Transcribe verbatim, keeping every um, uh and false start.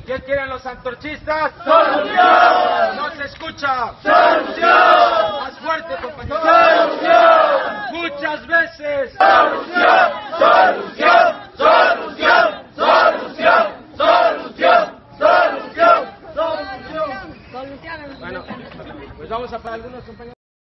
¿Qué quieren los antorchistas? ¡Solución! ¡No se escucha! ¡Solución! ¡Más fuerte, compañero! ¡Solución! ¡Muchas veces! ¡Solución! ¡Solución! ¡Solución! ¡Solución! ¡Solución! ¡Solución! ¡Solución! Bueno, pues vamos a para algunos compañeros.